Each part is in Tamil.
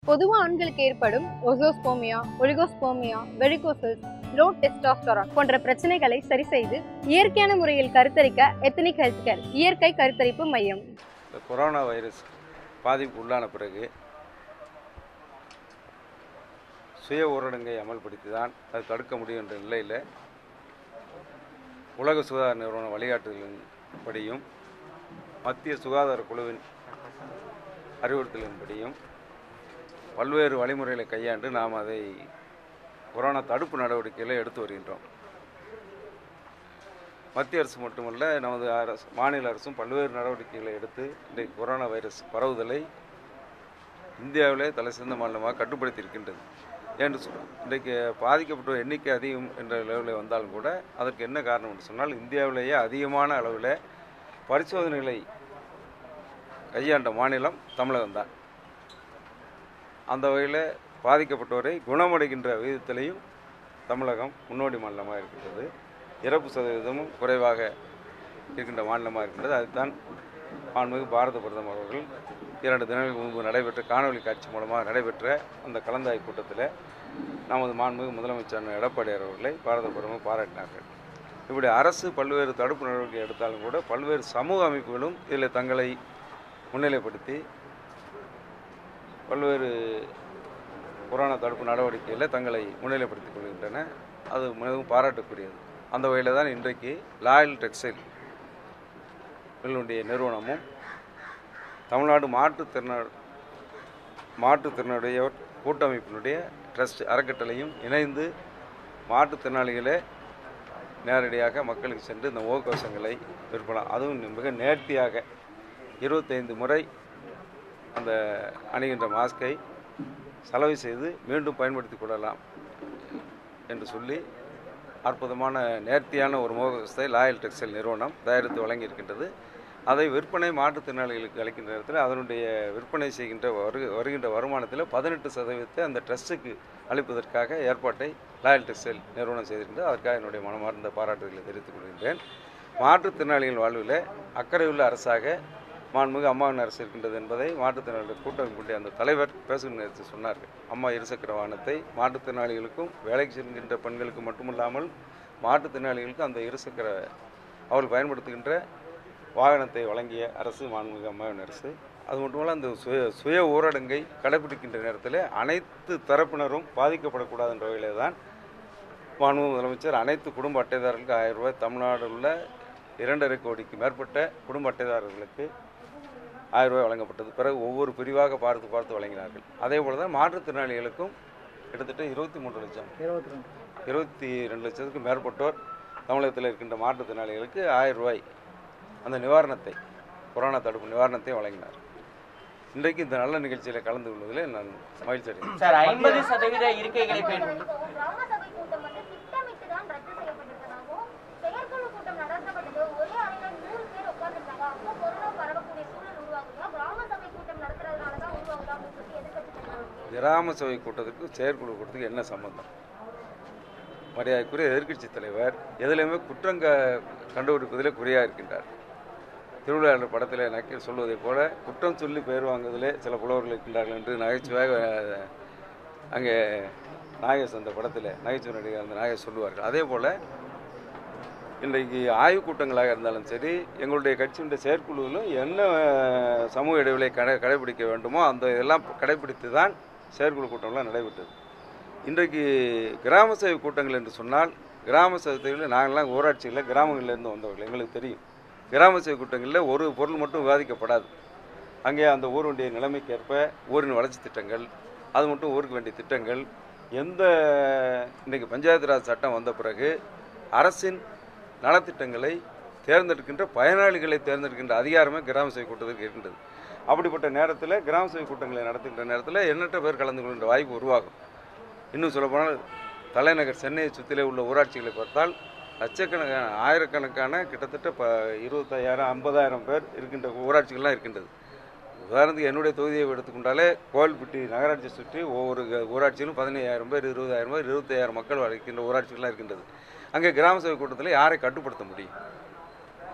பொதுவா ஆண்களுக்கு ஏற்படும் azoospermia, oligospermia, varicoceles, low testosterone போன்ற பிரச்சனைகளை சரி செய்து இயற்கையான முறையில் கருத்தரிக்க எத்தனிக் ஹெல்த் கேர் இயற்கை கருத்தரிப்பு மையம். கொரோனா வைரஸ் பாதிப்பு உள்ளான பிறகு சுய ஊரடங்கை அமல்படுத்தி தான் அது தடுக்க முடியும் என்ற நிலையில் உலக சுகாதார நிறுவன வழிகாட்டுதலின்படியும் மத்திய சுகாதார குழுவின் அறிவுறுத்தலின்படியும் பல்வேறு வழிமுறைகளை கையாண்டு நாம் அதை கொரோனா தடுப்பு நடவடிக்கைகளை எடுத்து வருகின்றோம். மத்திய அரசு மட்டுமல்ல, நமது அரசு மாநில அரசும் பல்வேறு நடவடிக்கைகளை எடுத்து இன்றைக்கு கொரோனா வைரஸ் பரவுதலை இந்தியாவிலே தலை சிறந்த மாநிலமாக கட்டுப்படுத்தி இருக்கின்றது என்று சொல்கிறோம். இன்றைக்கு பாதிக்கப்பட்ட எண்ணிக்கை அதிகம் என்ற லெவலில் வந்தாலும் கூட அதற்கு என்ன காரணம் என்று சொன்னால், இந்தியாவிலேயே அதிகமான அளவில் பரிசோதனைகளை கையாண்ட மாநிலம் தமிழகம்தான். அந்த வகையில் பாதிக்கப்பட்டவரை குணமடைகின்ற விகிதத்திலையும் தமிழகம் முன்னோடி மாநிலமாக இருக்கின்றது. இறப்பு சதவீதமும் குறைவாக இருக்கின்ற மாநிலமாக இருக்கின்றது. அதுதான் மாண்புமிகு பாரத பிரதமர் அவர்கள் 2 தினங்களுக்கு முன்பு நடைபெற்ற காணொலி காட்சி மூலமாக நடைபெற்ற அந்த கலந்தாய்வு கூட்டத்தில் நமது மாண்புமிகு முதலமைச்சர் எடப்பாடியார் அவர்களை பாரத பிரதமர் பாராட்டினார்கள். இப்படி அரசு பல்வேறு தடுப்பு நடவடிக்கை எடுத்தாலும் கூட பல்வேறு சமூக அமைப்புகளும் இதில் தங்களை முன்னிலைப்படுத்தி பல்வேறு கொரோனா தடுப்பு நடவடிக்கையில் தங்களை முன்னிலைப்படுத்திக் கொள்கின்றன. அது மிகவும் பாராட்டுக்குரியது. அந்த வகையில் தான் இன்றைக்கு லாயல் டெக்ஸ்டைல் நிறுவனமும் தமிழ்நாடு மாற்றுத்திறனுடையோர் கூட்டமைப்பினுடைய ட்ரஸ்ட் அறக்கட்டளையும் இணைந்து மாற்றுத்திறனாளிகளே நேரடியாக மக்களுக்கு சென்று இந்த முகக்கவசங்களை விற்பனை, அதுவும் மிக நேர்த்தியாக 25 முறை அந்த அணிகின்ற மாஸ்கை சலவை செய்து மீண்டும் பயன்படுத்தி கொள்ளலாம் என்று சொல்லி அற்புதமான நேர்த்தியான ஒரு முகக்கவசத்தை லாயல் டெக்ஸ்டைல் நிறுவனம் தயாரித்து வழங்கியிருக்கின்றது. அதை விற்பனை மாற்றுத்திறனாளிகளுக்கு அளிக்கின்ற நேரத்தில் அதனுடைய விற்பனை செய்கின்ற வருகின்ற வருமானத்தில் 18% அந்த ட்ரஸ்ட்டுக்கு அளிப்பதற்காக ஏற்பாட்டை லாயல் டெக்ஸ்டைல் நிறுவனம் செய்திருக்கின்றது. அதற்காக என்னுடைய மனமார்ந்த பாராட்டுதலை தெரிவித்துக் கொள்கின்றேன். மாற்றுத்திறனாளிகள் வாழ்வில் அக்கறையுள்ள அரசாக மாண்புமிகு அம்மாவின் அரசு இருக்கின்றது என்பதை மாற்றுத்திறனாளிகள் கூட்டமைப்புடைய அந்த தலைவர் பேசுகின்ற நேரத்தில் சொன்னார்கள். அம்மா இருசக்கர வாகனத்தை மாற்றுத்திறனாளிகளுக்கும் வேலைக்கு செல்கின்ற பெண்களுக்கு மட்டுமல்லாமல் மாற்றுத்திறனாளிகளுக்கும் அந்த இருசக்கர அவர்கள் பயன்படுத்துகின்ற வாகனத்தை வழங்கிய அரசு மாண்புமிகு அம்மாவின் அரசு. அது மட்டுமல்ல, அந்த சுய ஊரடங்கை கடைபிடிக்கின்ற நேரத்தில் அனைத்து தரப்பினரும் பாதிக்கப்படக்கூடாது என்ற வகையிலே தான் மாண்புமிகு முதலமைச்சர் அனைத்து குடும்ப அட்டைதாரர்களுக்கு 1000 ரூபாய், தமிழ்நாடு உள்ள 2.5 கோடிக்கு மேற்பட்ட குடும்ப அட்டைதாரர்களுக்கு 1000 ரூபாய் வழங்கப்பட்டது. பிறகு ஒவ்வொரு பிரிவாக பார்த்து வழங்கினார்கள். அதே போல தான் மாற்றுத்திறனாளிகளுக்கும் கிட்டத்தட்ட 22 லட்சத்துக்கு மேற்பட்டோர் தமிழகத்தில் இருக்கின்ற மாற்றுத்திறனாளிகளுக்கு 1000 ரூபாய் அந்த நிவாரணத்தை, கொரோனா தடுப்பு நிவாரணத்தை வழங்கினார். இன்றைக்கு இந்த நல்ல நிகழ்ச்சியில் கலந்து கொள்வதில் நான் மகிழ்ச்சி அடைகிறேன். சார், 50% இருக்கைகளை கிராம சபை கூட்டத்துக்கு செயற்குழு கூட்டத்துக்கு என்ன சம்பந்தம்? மரியாதைக்குரிய எதிர்க்கட்சி தலைவர் எதிலுமே குற்றம் கண்டுபிடிப்பதிலே குறியாக இருக்கின்றார். திருவிழாளர் படத்தில் நக்கீர் சொல்வதை போல குற்றம் சொல்லி பெயர் வாங்குவதிலே சில புலவர்கள் இருக்கின்றார்கள் என்று நகைச்சுவையாக அங்கே நாகேஷ் அந்த படத்தில் நகைச்சுவை நடிகர் அந்த நாகேஷ் சொல்லுவார்கள். அதே போல் இன்றைக்கு ஆய்வுக் கூட்டங்களாக இருந்தாலும் சரி, எங்களுடைய கட்சியினுடைய செயற்குழுவிலும் என்ன சமூக இடைவெளியை கடைபிடிக்க வேண்டுமோ அந்த இதெல்லாம் கடைபிடித்து தான் செயற்குழு கூட்டங்கள்லாம் நடைபெற்றது. இன்றைக்கு கிராம சபை கூட்டங்கள் என்று சொன்னால், கிராம சபைகளில் நாங்கள்லாம் ஊராட்சிகளில் கிராமங்களிலிருந்து வந்தவர்கள், எங்களுக்கு தெரியும். கிராம சபை கூட்டங்களில் ஒரு பொருள் மட்டும் விவாதிக்கப்படாது. அங்கே அந்த ஊருடைய நிலைமைக்கேற்ப ஊரின் வளர்ச்சி திட்டங்கள், அது மட்டும் ஊருக்கு வேண்டிய திட்டங்கள், இன்றைக்கு பஞ்சாயத்து ராஜ் சட்டம் வந்த பிறகு அரசின் நலத்திட்டங்களை தேர்ந்தெடுக்கின்ற பயனாளிகளை தேர்ந்தெடுக்கின்ற அதிகாரமே கிராம சபை கூட்டத்துக்கு இருக்கின்றது. அப்படிப்பட்ட நேரத்தில் கிராம சபை கூட்டங்களை நடத்துகின்ற நேரத்தில் எண்ணற்ற பேர் கலந்து கொள்கின்ற வாய்ப்பு உருவாகும். இன்னும் சொல்லப்போனால் தலைநகர் சென்னையை சுற்றிலே உள்ள ஊராட்சிகளை பார்த்தால் லட்சக்கணக்கான, ஆயிரக்கணக்கான, கிட்டத்தட்ட 25,000 50,000 பேர் இருக்கின்ற ஊராட்சிகள்லாம் இருக்கின்றது. உதாரணத்துக்கு என்னுடைய தொகுதியை எடுத்துக்கொண்டாலே கோவில்பட்டி நகராட்சியை சுற்றி ஒவ்வொரு ஊராட்சியிலும் 15,000 பேர், 20,000 பேர், 25,000 மக்கள் இருக்கின்ற ஊராட்சிகள்லாம் இருக்கின்றது. அங்கே கிராம சபை கூட்டத்தில் யாரை கட்டுப்படுத்த முடியும்?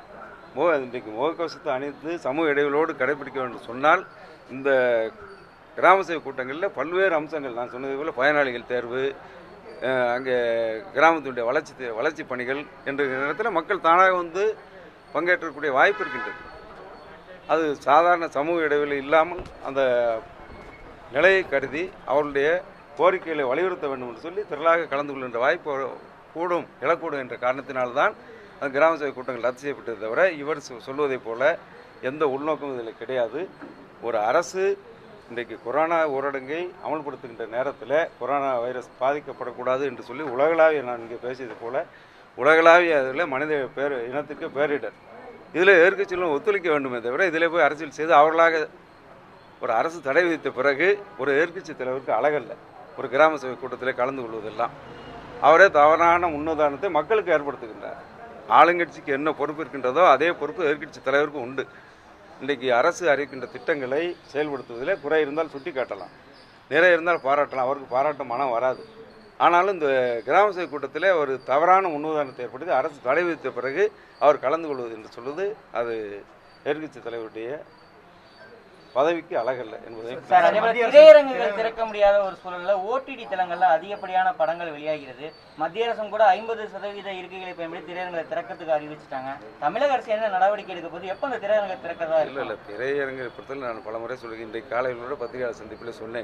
இன்றைக்கு முகக்கவசத்தை அணிந்து சமூக இடைவெளியோடு கடைபிடிக்க வேண்டும் சொன்னால் இந்த கிராம சேவை கூட்டங்களில் பல்வேறு அம்சங்கள் நான் சொன்னது போல் பயனாளிகள் தேர்வு, அங்கே கிராமத்தினுடைய வளர்ச்சி பணிகள் என்ற நேரத்தில் மக்கள் தானாக வந்து பங்கேற்றக்கூடிய வாய்ப்பு இருக்கின்றது. அது சாதாரண சமூக இடைவெளி இல்லாமல் அந்த நிலையை கருதி அவர்களுடைய கோரிக்கைகளை வலியுறுத்த வேண்டும் என்று சொல்லி திரளாக கலந்து கொள்கின்ற வாய்ப்பு இழக்கூடும் என்ற காரணத்தினால்தான் அந்த கிராம சேவை கூட்டங்கள் ரத்து செய்யப்பட்டதை தவிர இவர் சொல்வதைப் போல எந்த உள்நோக்கமும் இதில் கிடையாது. ஒரு அரசு இன்றைக்கு கொரோனா ஊரடங்கை அமல்படுத்துகின்ற நேரத்தில் கொரோனா வைரஸ் பாதிக்கப்படக்கூடாது என்று சொல்லி உலகளாவிய, நான் இங்கே பேசியது போல உலகளாவிய அதில் மனித இனத்துக்கு பேரிடர், இதில் எதிர்க்கட்சிகளும் ஒத்துழைக்க வேண்டுமே தவிர இதில் போய் அரசியல் செய்து அவர்களாக ஒரு அரசு தடை விதித்த பிறகு ஒரு எதிர்க்கட்சி தலைவருக்கு அழகல்ல ஒரு கிராம சேவை கூட்டத்தில் கலந்து கொள்வதெல்லாம். அவரே தவறான முன்னுதாரணத்தை மக்களுக்கு ஏற்படுத்துகின்றார். ஆளுங்கட்சிக்கு என்ன பொறுப்பு இருக்கின்றதோ அதே பொறுப்பு எதிர்க்கட்சி தலைவருக்கும் உண்டு. இன்றைக்கு அரசு அறிவிக்கின்ற திட்டங்களை செயல்படுத்துவதில் குறை இருந்தால் சுட்டி காட்டலாம், நிறைய இருந்தால் பாராட்டலாம், அவருக்கு பாராட்ட மனம் வராது. ஆனாலும் இந்த கிராம சேவை கூட்டத்தில் ஒரு தவறான முன்னுதாரணத்தை ஏற்படுத்தி அரசு தடை விதித்த பிறகு அவர் கலந்து கொள்வது என்று சொல்வது அது எதிர்க்கட்சி தலைவருடைய பதவிக்கு அழகல்ல என்பதை. திரையரங்குகள் திறக்க முடியாத ஒரு சூழல்ல ஓடிடி தளங்கள்ல அதிகப்படியான படங்கள் வெளியாகிறது. மத்திய அரசும் கூட 50% இருக்கைகளை பயன்படுத்தி திரையரங்களை திறக்கிறதுக்கு அறிவிச்சிட்டாங்க. தமிழக அரசு என்ன நடவடிக்கை எடுக்க போது, எப்போ அந்த திரையரங்கை திறக்கிறதா? இல்லை திரையரங்கை பொறுத்தவரை நான் பல முறை சொல்கிறேன். இன்றைக்கு காலையிலோட பத்திரிகையாளர் சந்திப்பில் சொன்னேன்.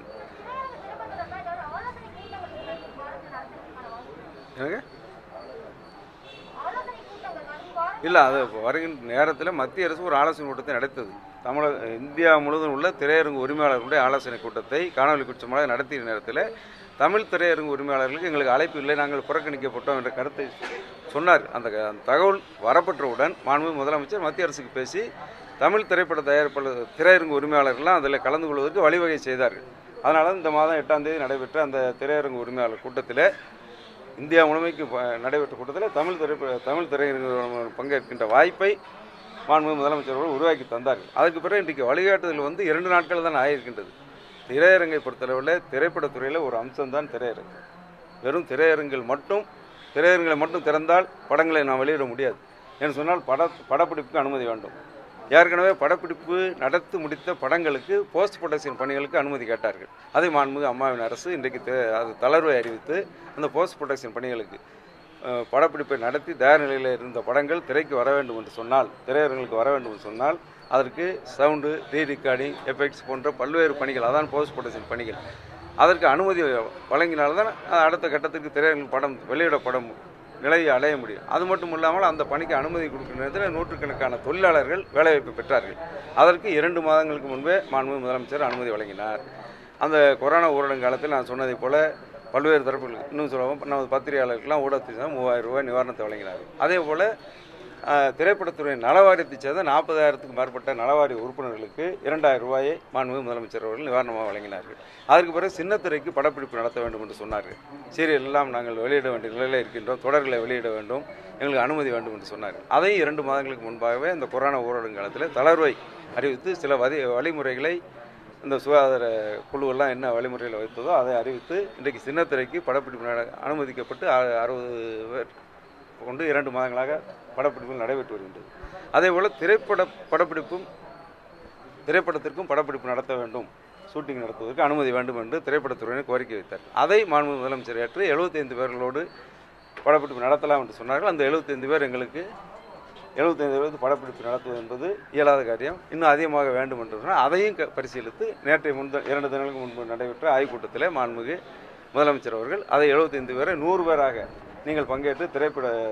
இல்லை, அது வருகின்ற நேரத்தில் மத்திய அரசு ஒரு ஆலோசனை கூட்டத்தை நடத்தது. இந்தியா முழுவதும் உள்ள திரையரங்கு உரிமையாளர்களுடைய ஆலோசனை கூட்டத்தை காணொலி குற்றமாக நடத்திய நேரத்தில் தமிழ் திரையரங்கு உரிமையாளர்களுக்கு எங்களுக்கு அழைப்பு இல்லை, நாங்கள் புறக்கணிக்கப்பட்டோம் என்ற கருத்தை சொன்னார். அந்த தகவல் வரப்பட்டவுடன் மாண்புமிகு முதலமைச்சர் மத்திய அரசுக்கு பேசி தமிழ் திரைப்பட தயாரிப்பாளர் திரையரங்கு உரிமையாளர்கள்லாம் அதில் கலந்து கொள்வதற்கு வழிவகை செய்தார்கள். அதனால இந்த மாதம் 8ஆம் தேதி நடைபெற்ற அந்த திரையரங்கு உரிமையாளர் கூட்டத்தில், இந்தியா முழுமைக்கு நடைபெற்ற கூட்டத்தில் தமிழ் திரையரங்கு பங்கேற்கின்ற வாய்ப்பை மாண்புமிகு முதலமைச்சர் அவர்கள் உருவாக்கி தந்தார்கள். அதுக்கு பிறகு இன்றைக்கு வழிகாட்டுதல் 2 நாட்கள் தான் ஆகியிருக்கின்றது. திரையரங்கை பொறுத்தளவில் திரைப்படத்துறையில் ஒரு அம்சம்தான் திரையரங்கு. வெறும் திரையரங்களை மட்டும் திறந்தால் படங்களை நாம் வெளியிட முடியாது என்று சொன்னால் படப்பிடிப்புக்கு அனுமதி வேண்டும். ஏற்கனவே படப்பிடிப்பு நடத்தி முடித்த படங்களுக்கு போஸ்ட் ப்ரொடக்ஷன் பணிகளுக்கு அனுமதி கேட்டார்கள். அதை மாண்புமிகு அம்மாவின் அரசு இன்றைக்கு அது தளர்வை அறிவித்து அந்த போஸ்ட் ப்ரொடக்ஷன் பணிகளுக்கு படப்பிடிப்பை நடத்தி தயார் நிலையில் இருந்த படங்கள் திரைக்கு வர வேண்டும் என்று சொன்னால், திரையரங்களுக்கு வர வேண்டும் என்று சொன்னால் அதற்கு சவுண்டு, ரீரெக்கார்டிங், எஃபெக்ட்ஸ் போன்ற பல்வேறு பணிகள், அதான் போஸ்ட் ப்ரொடக்ஷன் பணிகள், அதற்கு அனுமதி வழங்கினால்தான் அடுத்த கட்டத்திற்கு திரையரங்கு படம் வெளியிடப்படும் நிலையை அடைய முடியும். அது மட்டும் இல்லாமல் அந்த பணிக்கு அனுமதி கொடுக்கிற நேரத்தில் நூற்றுக்கணக்கான தொழிலாளர்கள் வேலைவாய்ப்பு பெற்றார்கள். அதற்கு 2 மாதங்களுக்கு முன்பே மாண்புமிகு முதலமைச்சர் அனுமதி வழங்கினார். அந்த கொரோனா ஊரடங்கு காலத்தில் நான் சொன்னதை போல பல்வேறு தரப்புகள், இன்னும் சொல்லுவோம், நமது பத்திரிகையாளர்களுக்கெல்லாம் ஊடகத்தில் 3000 ரூபாய் நிவாரணத்தை வழங்கினார்கள். அதே போல் திரைப்படத்துறை நலவாரியத்தைச் சேர்ந்த 40,000க்கும் மேற்பட்ட நலவாரிய உறுப்பினர்களுக்கு 2000 ரூபாயை மாண்புமிகு முதலமைச்சர் அவர்கள் நிவாரணமாக வழங்கினார்கள். அதற்கு பிறகு சின்னத்திரைக்கு படப்பிடிப்பு நடத்த வேண்டும் என்று சொன்னார்கள். சீரியல் எல்லாம் நாங்கள் வெளியிட வேண்டிய நிலையில் இருக்கின்றோம், தொடர்களை வெளியிட வேண்டும், எங்களுக்கு அனுமதி வேண்டும் என்று சொன்னார்கள். அதையும் 2 மாதங்களுக்கு முன்பாகவே இந்த கொரோனா ஊரடங்கு காலத்தில் தளர்வை அறிவித்து சில வழிமுறைகளை இந்த சுகாதார குழுவெல்லாம் என்ன வழிமுறைகளை வைத்ததோ அதை அறிவித்து இன்றைக்கு சின்னத்திரைக்கு படப்பிடிப்பு அனுமதிக்கப்பட்டு 60 பேர் கொண்டு 2 மாதங்களாக படப்பிடிப்புகள் நடைபெற்று வருகின்றது. அதேபோல் திரைப்படத்திற்கும் படப்பிடிப்பு நடத்த வேண்டும், ஷூட்டிங் நடத்துவதற்கு அனுமதி வேண்டும் என்று திரைப்படத்துறையினர் கோரிக்கை வைத்தார். அதை மாண்புமிகு முதலமைச்சர் ஏற்று 75 பேர்களோடு படப்பிடிப்பு நடத்தலாம் என்று சொன்னார்கள். அந்த 75 பேர் எங்களுக்கு 75 பேருக்கு படப்பிடிப்பு நடத்துவது என்பது இயலாத காரியம், இன்னும் அதிகமாக வேண்டும் என்று சொன்னால் அதையும் பரிசீலித்து நேற்றைய 2 தினங்களுக்கு முன்பு நடைபெற்ற ஆய்வுக்கூட்டத்தில் மாண்புமிகு முதலமைச்சர் அவர்கள் அதை 75 பேரை 100 பேராக நீங்கள் பங்கேற்று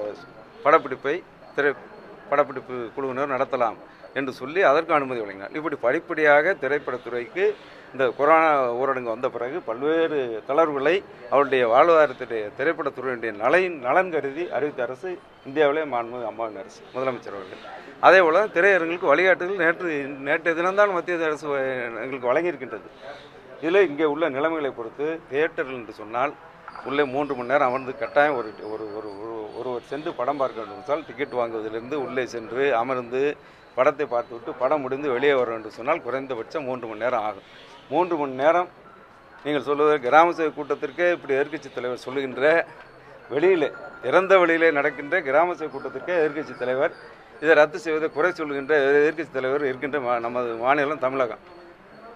படப்பிடிப்பு குழுவினர் நடத்தலாம் என்று சொல்லி அதற்கு அனுமதி வழங்கினார். இப்படி படிப்படியாக திரைப்படத்துறைக்கு இந்த கொரோனா ஊரடங்கு வந்த பிறகு பல்வேறு தளர்வுகளை அவருடைய வாழ்வாதாரத்துடைய திரைப்படத்துறையினுடைய நலன் கருதி அறிவித்த அரசு இந்தியாவிலே மாண்புமிகு அம்மாவின் அரசு, முதலமைச்சர் அவர்கள். அதே போல திரையரங்களுக்கு வழிகாட்டுதல் நேற்றைய தினம்தான் மத்திய அரசு எங்களுக்கு வழங்கியிருக்கின்றது. இதில் இங்கே உள்ள நிலைமைகளை பொறுத்து தியேட்டர்கள் என்று சொன்னால் உள்ளே 3 மணி நேரம் அமர்ந்து கட்டாயம் ஒருவர் சென்று படம் பார்க்க வேண்டும் என்றால் டிக்கெட் வாங்குவதிலிருந்து உள்ளே சென்று அமர்ந்து படத்தை பார்த்துவிட்டு படம் முடிந்து வெளியே வர வேண்டும் சொன்னால் குறைந்தபட்சம் 3 மணி நேரம் ஆகும். 3 மணி நேரம் நீங்கள் சொல்வது கிராம சேவை கூட்டத்திற்கே இப்படி எதிர்க்கட்சி தலைவர் சொல்லுகின்ற திறந்த வெளியிலே நடக்கின்ற கிராம சேவை கூட்டத்திற்கே எதிர்க்கட்சி தலைவர் இதை ரத்து செய்வதை குறை சொல்லுகின்ற எதிர்க்கட்சி தலைவர் இருக்கின்ற நமது மாநிலம் தமிழகம்.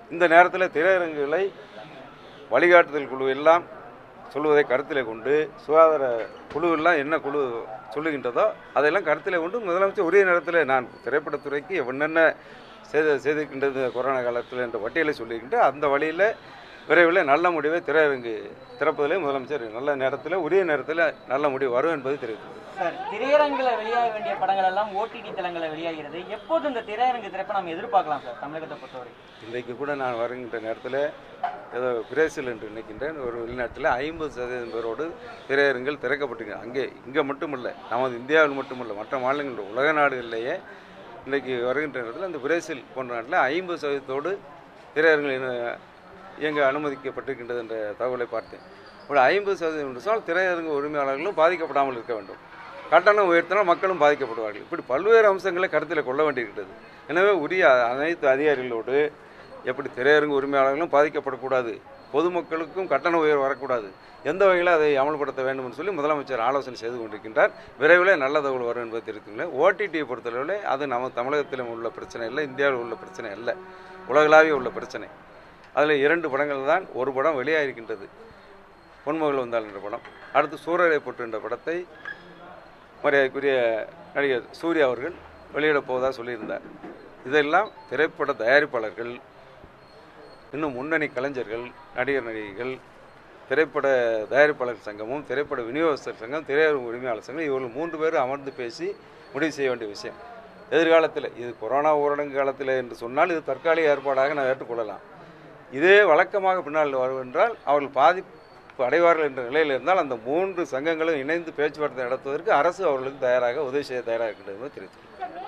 இந்த நேரத்தில் திரையரங்குகளை வழிகாட்டுதல் குழு எல்லாம் சொல்வதை கருத்திலே கொண்டு சுகாதார குழுவெல்லாம் என்ன குழு சொல்லுகின்றதோ அதையெல்லாம் கருத்திலே கொண்டு முதலமைச்சர் உரிய நேரத்தில் நான் திரைப்படத்துறைக்கு என்னென்ன செய்திருக்கின்றது கொரோனா காலத்தில் என்ற பட்டியலை சொல்லியிருக்கின்ற அந்த வழியில் விரைவில் நல்ல முடிவை திரையரங்கு திறப்பதிலே முதலமைச்சர் நல்ல நேரத்தில் உரிய நேரத்தில் நல்ல முடிவு வரும் என்பது தெரிவித்தது. சார், திரையரங்கில் வெளியாக வேண்டிய படங்கள் எல்லாம் ஓடிடி தளங்களில் வெளியாகிறது. எப்போது இந்த திரையரங்கு திறப்பை நம்ம எதிர்பார்க்கலாம் சார் தமிழகத்தை பொறுத்தவரை? இன்றைக்கு கூட நான் வருகின்ற நேரத்தில் ஏதோ பிரேசில் என்று நினைக்கின்றேன் ஒரு வெளிநாட்டில் 50% பேரோடு திரையரங்குகள் திறக்கப்பட்டிருக்கிறது. இங்கே மட்டுமல்ல, நமது இந்தியாவில் மட்டுமல்ல, மற்ற மாநிலங்கள் உலக நாடுகளிலேயே இன்றைக்கு வருகின்ற நேரத்தில் அந்த பிரேசில் போன்ற நாட்டில் 50% திரையரங்குகள் இயங்க அனுமதிக்கப்பட்டிருக்கின்றது என்ற தகவலை பார்த்தேன். ஒரு 50% சொன்னால் திரையரங்கு உரிமையாளர்களும் பாதிக்கப்படாமல் இருக்க வேண்டும். கட்டணம் உயர்த்தினால் மக்களும் பாதிக்கப்படுவார்கள். இப்படி பல்வேறு அம்சங்களை கருத்தில் கொள்ள வேண்டியிருக்கிறது. எனவே உரிய அனைத்து அதிகாரிகளோடு எப்படி திரையரங்கு உரிமையாளர்களும் பாதிக்கப்படக்கூடாது, பொதுமக்களுக்கும் கட்டண உயர்வு வரக்கூடாது, எந்த வகையில் அதை அமல்படுத்த வேண்டும் என்று சொல்லி முதலமைச்சர் ஆலோசனை செய்து கொண்டிருக்கின்றார். விரைவில் நல்ல தகவல் வரும் என்பதை தெரிவித்துள்ளேன். ஓடிடியை பொறுத்தளவில் அது நம்ம தமிழகத்தில் உள்ள பிரச்சனை இல்லை, இந்தியாவில் உள்ள பிரச்சனை அல்ல, உலகளாவிய உள்ள பிரச்சனை. அதில் 2 படங்கள் தான். ஒரு படம் வெளியாகிருக்கின்றது, பொன்மகள் வந்தாள் என்ற படம். அடுத்து சூரரை போட்டு என்ற படத்தை மரியாதைக்குரிய நடிகர் சூர்யா அவர்கள் வெளியிடப் போவதாக சொல்லியிருந்தார். இதெல்லாம் திரைப்பட தயாரிப்பாளர்கள், இன்னும் முன்னணி கலைஞர்கள், நடிகர் நடிகைகள், திரைப்பட தயாரிப்பாளர் சங்கமும் திரைப்பட விநியோகஸ்தர் சங்கம், திரையரங்கு உரிமையாளர் சங்கம், இவர்கள் 3 பேரும் அமர்ந்து பேசி முடிவு செய்ய வேண்டிய விஷயம். எதிர்காலத்தில் இது கொரோனா ஊரடங்கு காலத்தில் என்று சொன்னால் இது தற்காலிக ஏற்பாடாக நான் ஏற்றுக்கொள்ளலாம். இதே வழக்கமாக பின்னால் வரும் என்றால் அவர்கள் பாதிப்பு அடைவார்கள் என்ற நிலையில் இருந்தால் அந்த 3 சங்கங்களும் இணைந்து பேச்சுவார்த்தை நடத்துவதற்கு அரசு அவர்களுக்கு தயாராக உதவி செய்ய தயாராக இருக்கின்றது என்று தெரிவித்துள்ளது.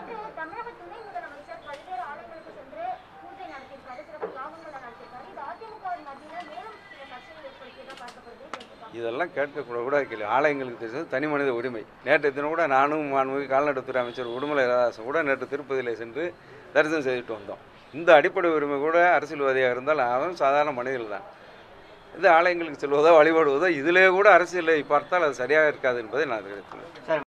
இதெல்லாம் கேட்கக்கூட கேள்வி. ஆலயங்களுக்கு தெரிஞ்சது தனி மனித உரிமை. நேற்று தினம் கூட நானும் மாண்புமிகு கால்நடைத்துறை அமைச்சர் உடுமலை ராதாகிருஷ்ணன் கூட நேற்று திருப்பதியில் சென்று தரிசனம் செய்துட்டு வந்தோம். இந்த அடிப்படை உரிமை கூட அரசியல்வாதியாக இருந்தால் அவன் சாதாரண மனிதர்கள் தான். இது ஆலயங்களுக்கு செல்வதோ வழிபடுவதோ இதிலே கூட அரசியலை பார்த்தால் அது சரியாக இருக்காது என்பதை நான் தெரிவித்துள்ளேன்.